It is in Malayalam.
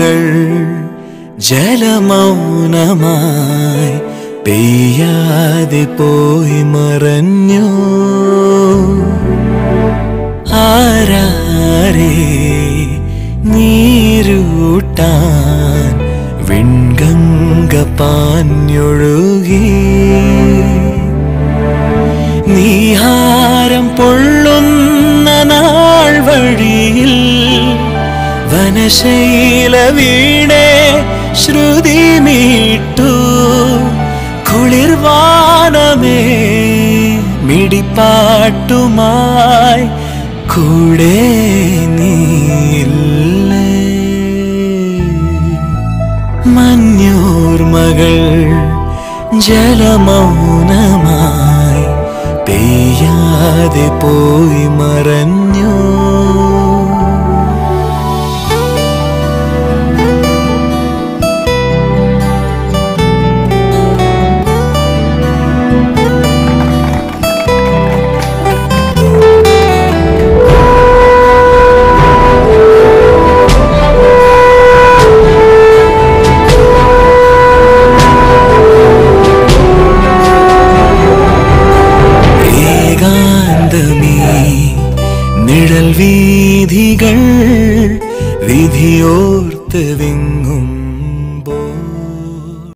മകൾ ജലമൗനമായി പെയ്യാതെ പോയി മറഞ്ഞു. ആരാരേ നീരൂട്ടാൻ വിൺഗംഗ പാഞ്ഞൊഴുകി. നീഹാരം പൊള്ളുന്ന നാൾ വഴിയിൽ വനശൈല വീണേ ശ്രുതി മീട്ടു. കുളിർവാനമേ മിടിപ്പാട്ടുമായി കൂടെ നീയില്ലേ. മഞ്ഞോർമകൾ ജലമൗനമായി പെയ്യാതെ പോയി മറഞ്ഞു. നിഴൽ വീഥികൾ വിധിയോർത്ത്